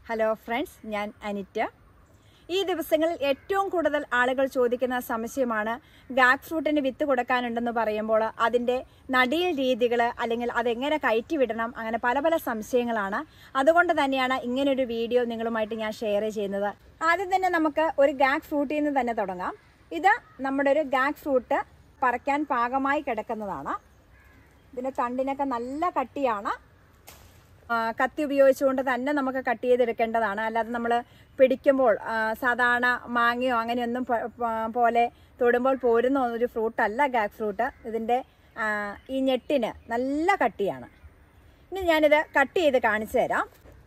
Hello friends, ഞാൻ അനിറ്റ. ഈ ദിവസങ്ങളിൽ ഏറ്റവും കൂടുതൽ ആളുകൾ ചോദിക്കുന്ന സംശയമാണ് ഗാക്ക് ഫ്രൂട്ടിന് വിത്ത് കൊടുക്കാനുണ്ടെന്ന് പറയുമ്പോൾ അതിൻ്റെ നടീൽ രീതികൾ അല്ലെങ്കിൽ അതെങ്ങനെ കയറ്റി വിടണം, അങ്ങനെ പല പല സംശയങ്ങളാണ്. അതുകൊണ്ട് തന്നെയാണ് ഇങ്ങനൊരു വീഡിയോ നിങ്ങളുമായിട്ട് ഞാൻ ഷെയർ ചെയ്യുന്നത്. ആദ്യം തന്നെ നമുക്ക് ഒരു ഗാക്ക് ഫ്രൂട്ടിൽ നിന്ന് തന്നെ തുടങ്ങാം. ഇത് നമ്മുടെ ഒരു ഗാക്ക് ഫ്രൂട്ട് പറിക്കാൻ പാകമായി കിടക്കുന്നതാണ്. ഇതിൻ്റെ തണ്ടിനൊക്കെ നല്ല കട്ടിയാണ്. കത്തി ഉപയോഗിച്ചുകൊണ്ട് തന്നെ നമുക്ക് കട്ട് ചെയ്തെടുക്കേണ്ടതാണ്. അല്ലാതെ നമ്മൾ പിടിക്കുമ്പോൾ സാധാരണ മാങ്ങയോ അങ്ങനെയൊന്നും പോലെ തൊടുമ്പോൾ പോരുന്ന ഒരു ഫ്രൂട്ടല്ല ഗാക്ക് ഫ്രൂട്ട്. ഇതിൻ്റെ ഈ ഞെട്ടിന് നല്ല കട്ടിയാണ്. ഇനി ഞാനിത് കട്ട് ചെയ്ത് കാണിച്ചു തരാം.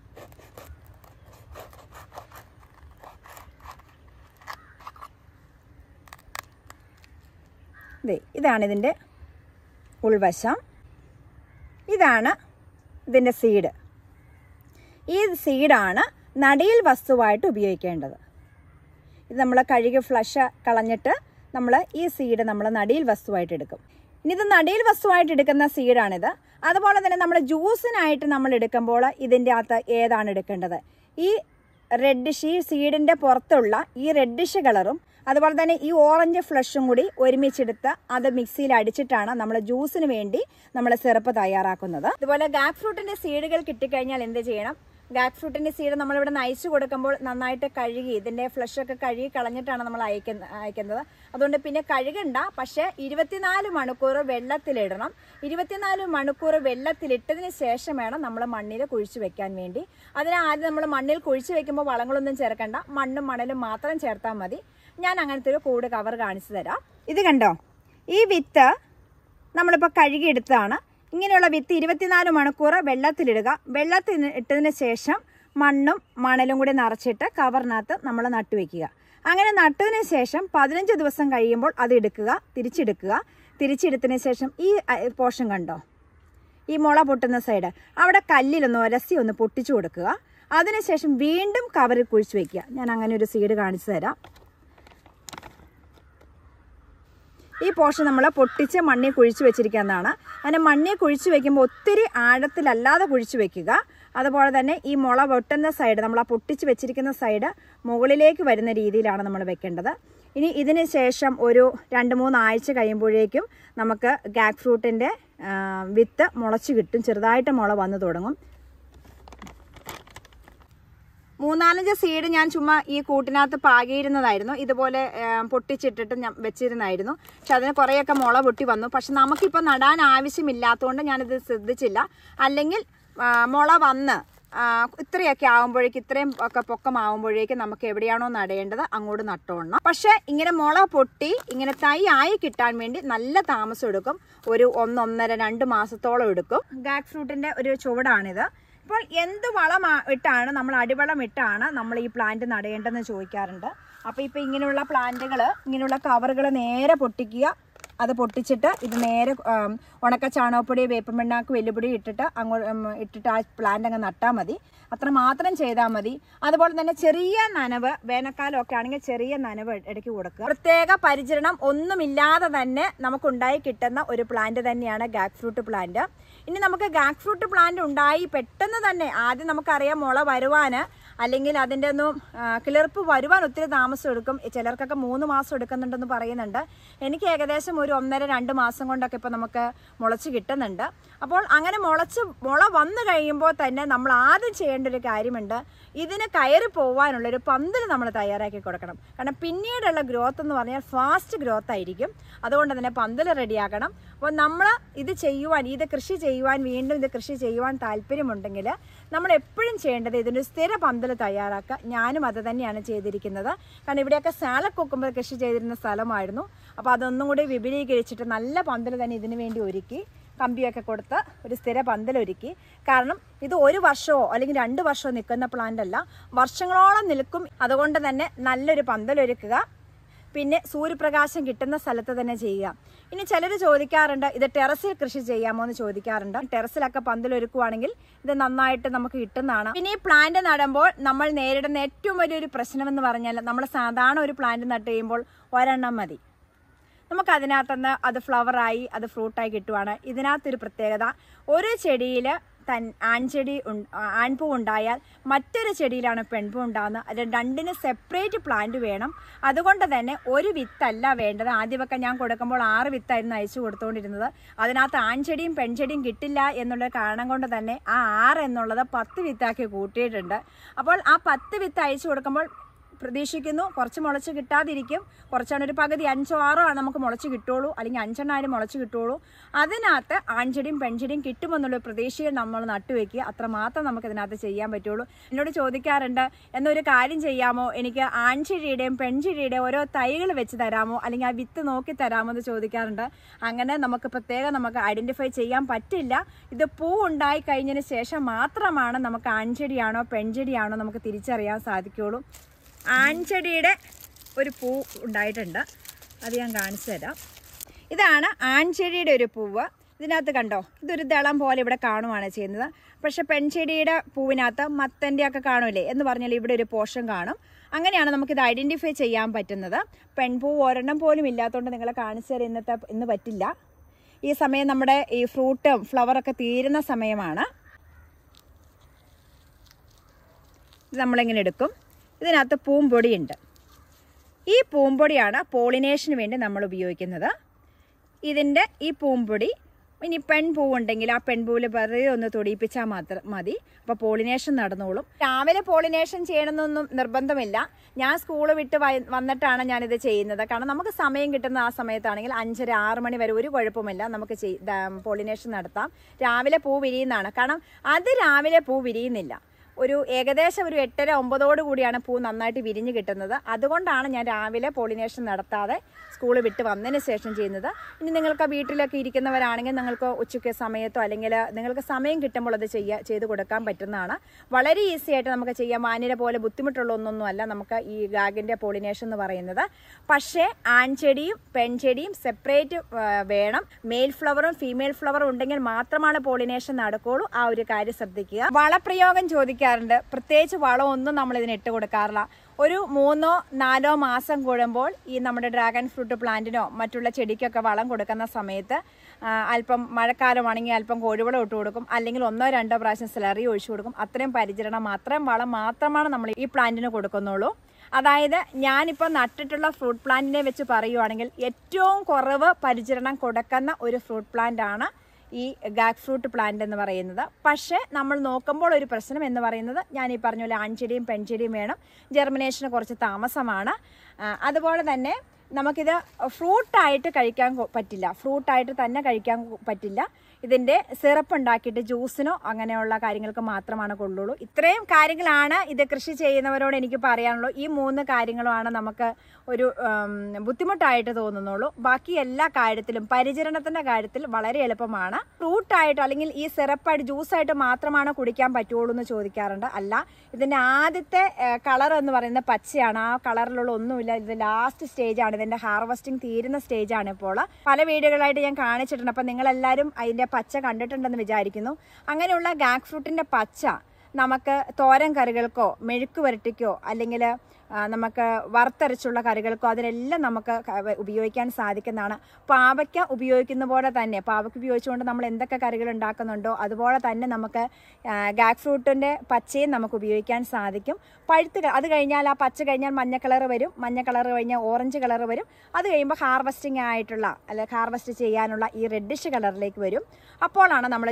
ഇതാണ് ഇതിൻ്റെ ഉൾവശം. ഇതാണ് ഇതിൻ്റെ സീഡ്. ഈ സീഡാണ് നടീൽ വസ്തുവായിട്ട് ഉപയോഗിക്കേണ്ടത്. ഇത് നമ്മൾ കഴുകി ഫ്ലഷ് കളഞ്ഞിട്ട് നമ്മൾ ഈ സീഡ് നമ്മൾ നടീൽ വസ്തുവായിട്ട് എടുക്കും. ഇനി ഇത് നടീൽ വസ്തുവായിട്ട് എടുക്കുന്ന സീഡാണിത്. അതുപോലെ തന്നെ നമ്മൾ ജ്യൂസിനായിട്ട് നമ്മൾ എടുക്കുമ്പോൾ ഇതിൻ്റെ അകത്ത് ഏതാണ് എടുക്കേണ്ടത്? ഈ റെഡിഷ്, ഈ സീഡിൻ്റെ പുറത്തുള്ള ഈ റെഡിഷ് കളറും അതുപോലെ തന്നെ ഈ ഓറഞ്ച് ഫ്ലഷും കൂടി ഒരുമിച്ചെടുത്ത് അത് മിക്സിയിൽ അടിച്ചിട്ടാണ് നമ്മൾ ജ്യൂസിന് വേണ്ടി നമ്മൾ സിറപ്പ് തയ്യാറാക്കുന്നത്. ഇതുപോലെ ഗാക്ക് ഫ്രൂട്ടിൻ്റെ സീഡുകൾ കിട്ടിക്കഴിഞ്ഞാൽ എന്ത് ചെയ്യണം? ഗാക്ക് ഫ്രൂട്ടിൻ്റെ സീഡ് നമ്മളിവിടെ അയച്ചു കൊടുക്കുമ്പോൾ നന്നായിട്ട് കഴുകി ഇതിൻ്റെ ഫ്ലഷൊക്കെ കഴുകി കളഞ്ഞിട്ടാണ് നമ്മൾ അയക്കുന്നത്. അതുകൊണ്ട് പിന്നെ കഴുകണ്ട. പക്ഷേ 24 മണിക്കൂർ വെള്ളത്തിലിടണം. 24 മണിക്കൂർ വെള്ളത്തിലിട്ടതിന് ശേഷം വേണം നമ്മൾ മണ്ണിൽ കുഴിച്ചു വെക്കാൻ വേണ്ടി. അതിന് ആദ്യം നമ്മൾ മണ്ണിൽ കുഴിച്ചു വെക്കുമ്പോൾ വളങ്ങളൊന്നും ചേർക്കണ്ട, മണ്ണും മണലും മാത്രം ചേർത്താൽ മതി. ഞാൻ അങ്ങനത്തെ ഒരു കൂട് കവർ കാണിച്ചു തരാം. ഇത് കണ്ടോ, ഈ വിത്ത് നമ്മളിപ്പോൾ കഴുകിയെടുത്തതാണ്. ഇങ്ങനെയുള്ള വിത്ത് 24 മണിക്കൂർ വെള്ളത്തിലിടുക. വെള്ളത്തിൽ ഇട്ടതിന് ശേഷം മണ്ണും മണലും കൂടി നിറച്ചിട്ട് കവറിനകത്ത് നമ്മൾ നട്ടുവെക്കുക. അങ്ങനെ നട്ടതിന് ശേഷം 15 ദിവസം കഴിയുമ്പോൾ അത് എടുക്കുക, തിരിച്ചെടുക്കുക. തിരിച്ചെടുത്തതിന് ശേഷം ഈ പോർഷൻ കണ്ടോ, ഈ മുള പൊട്ടുന്ന സൈഡ്, അവിടെ കല്ലിലൊന്ന് ഉരസി ഒന്ന് പൊട്ടിച്ചു കൊടുക്കുക. അതിനുശേഷം വീണ്ടും കവറിൽ കുഴിച്ചു വയ്ക്കുക. ഞാൻ അങ്ങനെ ഒരു സീഡ് കാണിച്ചു തരാം. ഈ പോർഷൻ നമ്മൾ പൊട്ടിച്ച് മണ്ണിൽ കുഴിച്ചു വെച്ചിരിക്കുന്നതാണ്. അങ്ങനെ മണ്ണിൽ കുഴിച്ചു വെക്കുമ്പോൾ ഒത്തിരി ആഴത്തിലല്ലാതെ കുഴിച്ചു വെക്കുക. അതുപോലെ തന്നെ ഈ മുള പൊട്ടുന്ന സൈഡ്, നമ്മൾ ആ പൊട്ടിച്ച് വെച്ചിരിക്കുന്ന സൈഡ് മുകളിലേക്ക് വരുന്ന രീതിയിലാണ് നമ്മൾ വെക്കേണ്ടത്. ഇനി ഇതിന് ശേഷം ഒരു 2-3 ആഴ്ച കഴിയുമ്പോഴേക്കും നമുക്ക് ഗാക്ക് ഫ്രൂട്ടിൻ്റെ വിത്ത് മുളച്ച് കിട്ടും. ചെറുതായിട്ട് മുള വന്നു തുടങ്ങും. 3-4 സീഡ് ഞാൻ ചുമ്മാ ഈ കൂട്ടിനകത്ത് പാകിയിരുന്നതായിരുന്നു. ഇതുപോലെ പൊട്ടിച്ചിട്ടിട്ട് ഞാൻ വെച്ചിരുന്നായിരുന്നു. പക്ഷെ അതിന് കുറേയൊക്കെ മുള പൊട്ടി വന്നു. പക്ഷെ നമുക്കിപ്പോൾ നടാൻ ആവശ്യമില്ലാത്തതുകൊണ്ട് ഞാനിത് ശ്രദ്ധിച്ചില്ല. അല്ലെങ്കിൽ മുള വന്ന് ഇത്രയൊക്കെ ആകുമ്പോഴേക്കും, ഇത്രയും ഒക്കെ പൊക്കമാകുമ്പോഴേക്കും നമുക്ക് എവിടെയാണോ നടേണ്ടത് അങ്ങോട്ട് നട്ടോണം. പക്ഷെ ഇങ്ങനെ മുള പൊട്ടി ഇങ്ങനെ തൈ ആയി കിട്ടാൻ വേണ്ടി നല്ല താമസം എടുക്കും. ഒരു 1-1.5-2 മാസത്തോളം എടുക്കും. ഗാക്ക് ഫ്രൂട്ടിൻ്റെ ഒരു ചുവടാണിത്. ഇപ്പോൾ എന്ത് വളം ഇട്ടാണ്, നമ്മൾ അടിവളം ഇട്ടാണ് നമ്മൾ ഈ പ്ലാന്റ് നടേണ്ടതെന്ന് ചോദിക്കാറുണ്ട്. അപ്പോൾ ഇപ്പോൾ ഇങ്ങനെയുള്ള പ്ലാന്റുകൾ, ഇങ്ങനെയുള്ള കവറുകൾ നേരെ പൊട്ടിക്കുക. അത് പൊട്ടിച്ചിട്ട് ഇത് നേരെ ഉണക്ക ചാണകപ്പൊടി, വേപ്പൻ പിണ്ണാക്ക്, വെല്ലുപൊടി ഇട്ടിട്ട് ആ പ്ലാന്റ് അങ്ങ് നട്ടാൽ മതി. അത്ര മാത്രം ചെയ്താൽ മതി. അതുപോലെ തന്നെ ചെറിയ നനവ്, വേനൽക്കാലമൊക്കെ ആണെങ്കിൽ ചെറിയ നനവ് ഇടയ്ക്ക് കൊടുക്കുക. പ്രത്യേക പരിചരണം ഒന്നുമില്ലാതെ തന്നെ നമുക്കുണ്ടായി കിട്ടുന്ന ഒരു പ്ലാന്റ് തന്നെയാണ് ഗാക്ക് ഫ്രൂട്ട് പ്ലാന്റ്. ഇനി നമുക്ക് ഗാക്ക് ഫ്രൂട്ട് പ്ലാന്റ് ഉണ്ടായി പെട്ടെന്ന് തന്നെ, ആദ്യം നമുക്കറിയാം മുള വരുവാൻ അല്ലെങ്കിൽ അതിൻ്റെ ഒന്നും കിളിർപ്പ് വരുവാൻ ഒത്തിരി താമസം എടുക്കും. ചിലർക്കൊക്കെ 3 മാസം എടുക്കുന്നുണ്ടെന്ന് പറയുന്നുണ്ട്. എനിക്ക് ഏകദേശം ഒരു 1.5-2 മാസം കൊണ്ടൊക്കെ ഇപ്പോൾ നമുക്ക് മുളച്ച് കിട്ടുന്നുണ്ട്. അപ്പോൾ അങ്ങനെ മുള വന്നു കഴിയുമ്പോൾ തന്നെ നമ്മൾ ആദ്യം ചെയ്യേണ്ട ഒരു കാര്യമുണ്ട്. ഇതിന് കയറി പോകാനുള്ളൊരു പന്തൽ നമ്മൾ തയ്യാറാക്കി കൊടുക്കണം. കാരണം പിന്നീടുള്ള ഗ്രോത്ത് എന്ന് പറഞ്ഞാൽ ഫാസ്റ്റ് ഗ്രോത്ത് ആയിരിക്കും. അതുകൊണ്ട് തന്നെ പന്തൽ റെഡിയാക്കണം. അപ്പോൾ നമ്മൾ ഇത് ചെയ്യുവാൻ, ഇത് കൃഷി ചെയ്യുവാൻ, വീണ്ടും ഇത് കൃഷി ചെയ്യുവാൻ താല്പര്യമുണ്ടെങ്കിൽ നമ്മൾ എപ്പോഴും ചെയ്യേണ്ടത് ഇതിൻ്റെ സ്ഥിര പന്തൽ തയ്യാറാക്കുക. ഞാനും അത് തന്നെയാണ് ചെയ്തിരിക്കുന്നത്. കാരണം ഇവിടെയൊക്കെ സാലഡ് കുക്കുമ്പർ കൃഷി ചെയ്തിരുന്ന സ്ഥലമായിരുന്നു. അപ്പോൾ അതൊന്നും കൂടി വിപുലീകരിച്ചിട്ട് നല്ല പന്തൽ തന്നെ ഇതിനു വേണ്ടി ഒരുക്കി, കമ്പിയൊക്കെ കൊടുത്ത് ഒരു സ്ഥിര പന്തലൊരുക്കി. കാരണം ഇത് 1 വർഷമോ അല്ലെങ്കിൽ 2 വർഷമോ നിൽക്കുന്ന പ്ലാന്റ് അല്ല, വർഷങ്ങളോളം നിൽക്കും. അതുകൊണ്ട് തന്നെ നല്ലൊരു പന്തലൊരുക്കുക. പിന്നെ സൂര്യപ്രകാശം കിട്ടുന്ന സ്ഥലത്ത് തന്നെ ചെയ്യുക. ഇനി ചിലർ ചോദിക്കാറുണ്ട്, ഇത് ടെറസിൽ കൃഷി ചെയ്യാമോ എന്ന് ചോദിക്കാറുണ്ട്. ടെറസിലൊക്കെ പന്തലൊരുക്കുവാണെങ്കിൽ ഇത് നന്നായിട്ട് നമുക്ക് കിട്ടുന്നതാണ്. പിന്നെ ഈ പ്ലാന്റ് നടുമ്പോൾ നമ്മൾ നേരിടുന്ന ഏറ്റവും വലിയൊരു പ്രശ്നമെന്ന് പറഞ്ഞാൽ, നമ്മൾ സാധാരണ ഒരു പ്ലാന്റ് നട്ട് കഴിയുമ്പോൾ ഒരെണ്ണം മതി. നമുക്ക് അതിനകത്തുനിന്ന് അത് ഫ്ലവറായി അത് ഫ്രൂട്ടായി കിട്ടുവാണ്. ഇതിനകത്തൊരു പ്രത്യേകത, ഒരു ചെടിയിൽ ആൺചെടി ആൺപൂ ഉണ്ടായാൽ മറ്റൊരു ചെടിയിലാണ് പെൺപൂ ഉണ്ടാകുന്നത്. അത് രണ്ടിന് സെപ്പറേറ്റ് പ്ലാന്റ് വേണം. അതുകൊണ്ട് തന്നെ ഒരു വിത്തല്ല വേണ്ടത്. ആദ്യമൊക്കെ ഞാൻ കൊടുക്കുമ്പോൾ 6 വിത്തായിരുന്നു അയച്ചു കൊടുത്തുകൊണ്ടിരുന്നത്. അതിനകത്ത് ആൺചെടിയും പെൺചെടിയും കിട്ടില്ല എന്നുള്ള കാരണം കൊണ്ട് തന്നെ ആ 6 എന്നുള്ളത് 10 വിത്താക്കി കൂട്ടിയിട്ടുണ്ട്. അപ്പോൾ ആ 10 വിത്ത് അയച്ചു കൊടുക്കുമ്പോൾ പ്രതീക്ഷിക്കുന്നു കുറച്ച് മുളച്ച് കിട്ടാതിരിക്കും. കുറച്ചാണ് ഒരു പകുതി 5 or 6 ആണ് നമുക്ക് മുളച്ച് കിട്ടുള്ളൂ, അല്ലെങ്കിൽ 5 എണ്ണം മുളച്ച് കിട്ടുള്ളൂ. അതിനകത്ത് ആൺചെടിയും പെൺചെടിയും കിട്ടുമെന്നുള്ള പ്രതീക്ഷയിൽ നമ്മൾ നട്ടുവെക്കുക. അത്രമാത്രം നമുക്ക് ഇതിനകത്ത് ചെയ്യാൻ പറ്റുള്ളൂ. എന്നോട് ചോദിക്കാറുണ്ട്, എന്നൊരു കാര്യം ചെയ്യാമോ, എനിക്ക് ആൺചെടിയുടെയും പെൺചെടിയുടെയും ഓരോ തൈകൾ വെച്ച് തരാമോ, അല്ലെങ്കിൽ ആ വിത്ത് നോക്കി തരാമോ എന്ന് ചോദിക്കാറുണ്ട്. അങ്ങനെ നമുക്ക് പ്രത്യേകം നമുക്ക് ഐഡന്റിഫൈ ചെയ്യാൻ പറ്റില്ല. ഇത് പൂ ഉണ്ടായി കഴിഞ്ഞതിന് ശേഷം മാത്രമാണ് നമുക്ക് ആൺചെടിയാണോ പെൺചെടിയാണോ നമുക്ക് തിരിച്ചറിയാൻ സാധിക്കുകയുള്ളൂ. ആൺചെടിയുടെ ഒരു പൂ ഉണ്ടായിട്ടുണ്ട്, അത് ഞാൻ കാണിച്ചു തരാം. ഇതാണ് ആൺചെടിയുടെ ഒരു പൂവ്. ഇതിനകത്ത് കണ്ടോ, ഇതൊരു ദളം പോലെ ഇവിടെ കാണുവാണ് ചെയ്യുന്നത്. പക്ഷെ പെൺചെടിയുടെ പൂവിനകത്ത് മത്തൻ്റെയൊക്കെ കാണൂലേ എന്ന് പറഞ്ഞാൽ ഇവിടെ ഒരു പോർഷൻ കാണും. അങ്ങനെയാണ് നമുക്കിത് ഐഡൻറ്റിഫൈ ചെയ്യാൻ പറ്റുന്നത്. പെൺപൂ ഒരെണ്ണം പോലും ഇല്ലാത്തതുകൊണ്ട് നിങ്ങളെ കാണിച്ചു തരാം ഇന്ന് പറ്റില്ല. ഈ സമയം നമ്മുടെ ഈ ഫ്രൂട്ടും ഫ്ലവറൊക്കെ തീരുന്ന സമയമാണ്. ഇത് നമ്മളിങ്ങനെ എടുക്കും. ഇതിനകത്ത് പൂമ്പൊടിയുണ്ട്. ഈ പൂമ്പൊടിയാണ് പോളിനേഷന് വേണ്ടി നമ്മൾ ഉപയോഗിക്കുന്നത്. ഇതിൻ്റെ ഈ പൂമ്പൊടി ഇനി പെൺപൂവുണ്ടെങ്കിൽ ആ പെൺപൂവിൽ വെറുതെ ഒന്ന് തൊടിയിപ്പിച്ചാൽ മാത്രം മതി. അപ്പോൾ പോളിനേഷൻ നടന്നോളും. രാവിലെ പോളിനേഷൻ ചെയ്യണമെന്നൊന്നും നിർബന്ധമില്ല. ഞാൻ സ്കൂൾ വിട്ട് വന്നിട്ടാണ് ഞാനിത് ചെയ്യുന്നത്. കാരണം നമുക്ക് സമയം കിട്ടുന്ന ആ സമയത്താണെങ്കിൽ 5:30 6 മണി വരെ ഒരു കുഴപ്പമില്ല, നമുക്ക് പോളിനേഷൻ നടത്താം. രാവിലെ പൂ വിരിയുന്നതാണ്. കാരണം അത് രാവിലെ പൂ വിരിയുന്നില്ല, ഏകദേശം ഒരു 8:30 കൂടിയാണ് പൂ നന്നായിട്ട് വിരിഞ്ഞ് കിട്ടുന്നത്. അതുകൊണ്ടാണ് ഞാൻ രാവിലെ പോളിനേഷൻ നടത്താതെ സ്കൂൾ വിട്ട് വന്നതിന് ശേഷം ചെയ്യുന്നത്. ഇനി നിങ്ങൾക്ക് വീട്ടിലൊക്കെ ഇരിക്കുന്നവരാണെങ്കിൽ നിങ്ങൾക്ക് ഉച്ചയ്ക്ക് സമയത്തോ അല്ലെങ്കിൽ നിങ്ങൾക്ക് സമയം കിട്ടുമ്പോൾ അത് ചെയ്ത് കൊടുക്കാൻ പറ്റുന്നതാണ്. വളരെ ഈസി ആയിട്ട് നമുക്ക് ചെയ്യാം. വാനില പോലെ ബുദ്ധിമുട്ടുള്ള ഒന്നൊന്നുമല്ല നമുക്ക് ഈ ഗാഗിൻ്റെ പോളിനേഷൻ എന്ന് പറയുന്നത്. പക്ഷേ ആൺചെടിയും പെൺചെടിയും സെപ്പറേറ്റ് വേണം. മെയിൽ ഫ്ലവറും ഫീമെയിൽ ഫ്ലവറും ഉണ്ടെങ്കിൽ മാത്രമാണ് പോളിനേഷൻ നടക്കുകയുള്ളൂ. ആ ഒരു കാര്യം ശ്രദ്ധിക്കുക. വളപ്രയോഗം ചോദിക്കാറുണ്ട്. പ്രത്യേകിച്ച് വളമൊന്നും നമ്മൾ ഇതിന് ഇട്ട് കൊടുക്കാറില്ല. ഒരു 3 or 4 മാസം കൂടുമ്പോൾ ഈ നമ്മുടെ ഡ്രാഗൺ ഫ്രൂട്ട് പ്ലാന്റിനോ മറ്റുള്ള ചെടിക്കൊക്കെ വളം കൊടുക്കുന്ന സമയത്ത് അല്പം മഴക്കാലമാണെങ്കിൽ അല്പം കോഴിവളം ഇട്ട് കൊടുക്കും, അല്ലെങ്കിൽ 1 or 2 പ്രാവശ്യം സ്ലറി ഒഴിച്ചു കൊടുക്കും. അത്രയും പരിചരണം, അത്രയും വളം മാത്രമാണ് നമ്മൾ ഈ പ്ലാന്റിന് കൊടുക്കുന്നുള്ളൂ. അതായത് ഞാനിപ്പോൾ നട്ടിട്ടുള്ള ഫ്രൂട്ട് പ്ലാന്റിനെ വെച്ച് പറയുവാണെങ്കിൽ ഏറ്റവും കുറവ് പരിചരണം കൊടുക്കുന്ന ഒരു ഫ്രൂട്ട് പ്ലാന്റ് ആണ് ഈ ഗാഗ് ഫ്രൂട്ട് പ്ലാന്റ് എന്ന് പറയുന്നത്. പക്ഷേ നമ്മൾ നോക്കുമ്പോൾ ഒരു പ്രശ്നം എന്ന് പറയുന്നത് ഞാൻ ഈ പറഞ്ഞ പോലെ ആൺചെടിയും പെൺചെടിയും വേണം. ജെർമിനേഷന് കുറച്ച് താമസമാണ്. അതുപോലെ തന്നെ നമുക്കിത് ഫ്രൂട്ടായിട്ട് കഴിക്കാൻ പറ്റില്ല, ഫ്രൂട്ടായിട്ട് തന്നെ കഴിക്കാൻ പറ്റില്ല. ഇതിൻ്റെ സിറപ്പ് ഉണ്ടാക്കിയിട്ട് ജ്യൂസിനോ അങ്ങനെയുള്ള കാര്യങ്ങൾക്ക് മാത്രമാണ് കൊള്ളുള്ളൂ. ഇത്രയും കാര്യങ്ങളാണ് ഇത് കൃഷി ചെയ്യുന്നവരോട് എനിക്ക് പറയാനുള്ളൂ. ഈ 3 കാര്യങ്ങളുമാണ് നമുക്ക് ഒരു ബുദ്ധിമുട്ടായിട്ട് തോന്നുന്നുള്ളൂ. ബാക്കി എല്ലാ കാര്യത്തിലും പരിചരണത്തിൻ്റെ കാര്യത്തിൽ വളരെ എളുപ്പമാണ്. ഫ്രൂട്ടായിട്ടോ അല്ലെങ്കിൽ ഈ സിറപ്പായിട്ട് ജ്യൂസായിട്ട് മാത്രമാണ് കുടിക്കാൻ പറ്റുള്ളൂ എന്ന് ചോദിക്കാറുണ്ട്. അല്ല, ഇതിൻ്റെ ആദ്യത്തെ കളർ എന്ന് പറയുന്നത് പച്ചയാണ്. ആ കളറിലുള്ള ഒന്നുമില്ല. ഇത് ലാസ്റ്റ് സ്റ്റേജാണ്. ഇതിൻ്റെ ഹാർവസ്റ്റിംഗ് തീരുന്ന സ്റ്റേജാണ് ഇപ്പോൾ. പല വീഡിയോകളായിട്ട് ഞാൻ കാണിച്ചിട്ടുണ്ട്. അപ്പം നിങ്ങളെല്ലാവരും അതിൻ്റെ പച്ച കണ്ടിട്ടുണ്ടെന്ന് വിചാരിക്കുന്നു. അങ്ങനെയുള്ള ഗാഗ് ഫ്രൂട്ടിൻ്റെ പച്ച നമുക്ക് തോരൻ കറികൾക്കോ മെഴുക്ക് വരട്ടിക്കോ അല്ലെങ്കിൽ നമുക്ക് വറുത്തരച്ചുള്ള കറികൾക്കോ അതിനെല്ലാം നമുക്ക് ഉപയോഗിക്കാൻ സാധിക്കുന്നതാണ്. പാവയ്ക്ക ഉപയോഗിക്കുന്ന പോലെ തന്നെ, പാവയ്ക്ക ഉപയോഗിച്ചുകൊണ്ട് നമ്മൾ എന്തൊക്കെ കറികൾ ഉണ്ടാക്കുന്നുണ്ടോ അതുപോലെ തന്നെ നമുക്ക് ഗാഗ് ഫ്രൂട്ടിൻ്റെ പച്ചയും നമുക്ക് ഉപയോഗിക്കാൻ സാധിക്കും. അത് കഴിഞ്ഞാൽ ആ പച്ച കഴിഞ്ഞാൽ മഞ്ഞ കളർ വരും, മഞ്ഞ കളർ കഴിഞ്ഞാൽ ഓറഞ്ച് കളർ വരും. അത് കഴിയുമ്പോൾ ഹാർവസ്റ്റിംഗ് ആയിട്ടുള്ള അല്ലെങ്കിൽ ഹാർവസ്റ്റ് ചെയ്യാനുള്ള ഈ റെഡിഷ് കളറിലേക്ക് വരും. അപ്പോഴാണ് നമ്മൾ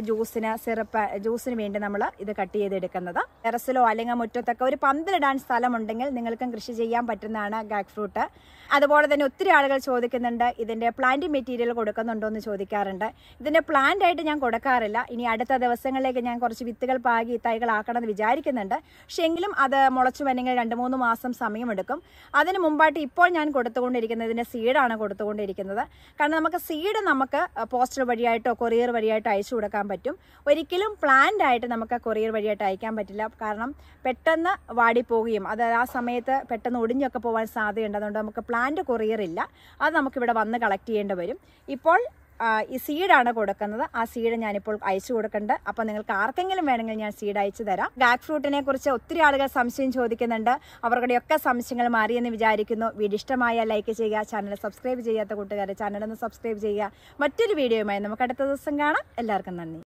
ജ്യൂസിന് വേണ്ടി നമ്മൾ ഇത് കട്ട് ചെയ്തെടുക്കുന്നത്. ടെറസിലോ അല്ലെങ്കിൽ മുറ്റത്തൊക്കെ ഒരു പന്തലിടാൻ സ്ഥലമുണ്ടെങ്കിൽ നിങ്ങൾക്ക് കൃഷി ചെയ്യാൻ പറ്റുന്നതാണ് ഗാഗ് ഫ്രൂട്ട്. അതുപോലെ തന്നെ ഒത്തിരി ആളുകൾ ചോദിക്കുന്നുണ്ട് ഇതിൻ്റെ പ്ലാന്റ് മെറ്റീരിയൽ കൊടുക്കുന്നുണ്ടോ എന്ന് ചോദിക്കാറുണ്ട്. ഇതിൻ്റെ പ്ലാന്റ് ആയിട്ട് ഞാൻ കൊടുക്കാറില്ല. ഇനി അടുത്ത ദിവസങ്ങളിലേക്ക് ഞാൻ കുറച്ച് വിത്തുകൾ പാകി തൈകളാക്കണമെന്ന് വിചാരിക്കുന്നുണ്ട്. പക്ഷേ എങ്കിലും അത് മുളച്ചു വന്നെങ്കിൽ 2-3 മാസം സമയമെടുക്കും. അതിന് മുമ്പായിട്ട് ഇപ്പോൾ ഞാൻ കൊടുത്തുകൊണ്ടിരിക്കുന്നത് ഇതിൻ്റെ സീഡാണ് കൊടുത്തുകൊണ്ടിരിക്കുന്നത്. കാരണം നമുക്ക് സീഡ് നമുക്ക് പോസ്റ്റൽ വഴിയായിട്ടോ കൊറിയർ വഴിയായിട്ടോ അയച്ചു കൊടുക്കാൻ പറ്റും. ഒരിക്കലും പ്ലാന്റ് ആയിട്ട് നമുക്ക് കൊറിയർ വഴിയായിട്ട് അയക്കാൻ പറ്റില്ല. കാരണം പെട്ടെന്ന് വാടിപ്പോവുകയും അത് ആ സമയത്ത് പെട്ടെന്ന് ഒടിഞ്ഞൊക്കെ പോകാൻ സാധ്യതയുണ്ട്. അതുകൊണ്ട് നമുക്ക് പ്ലാന്റ് കൊറിയർ ഇല്ല. അത് നമുക്കിവിടെ വന്ന് കളക്ട് ചെയ്യേണ്ടി വരും. ഇപ്പോൾ ഈ സീഡാണ് കൊടുക്കുന്നത്. ആ സീഡ് ഞാനിപ്പോൾ അയച്ചു കൊടുക്കുന്നുണ്ട്. അപ്പോൾ നിങ്ങൾക്ക് ആർക്കെങ്കിലും വേണമെങ്കിൽ ഞാൻ സീഡ് അയച്ചു തരാം. ഗാഗ് ഫ്രൂട്ടിനെ കുറിച്ച് ഒത്തിരി ആളുകൾ സംശയം ചോദിക്കുന്നുണ്ട്. അവരുടെയൊക്കെ സംശയങ്ങൾ മാറിയെന്ന് വിചാരിക്കുന്നു. വീഡിയോ ഇഷ്ടമായ ലൈക്ക് ചെയ്യുക. ചാനൽ സബ്സ്ക്രൈബ് ചെയ്യാത്ത കൂട്ടുകാരെ ചാനലൊന്ന് സബ്സ്ക്രൈബ് ചെയ്യുക. മറ്റൊരു വീഡിയോയുമായി നമുക്ക് അടുത്ത ദിവസം കാണാം. എല്ലാവർക്കും നന്ദി.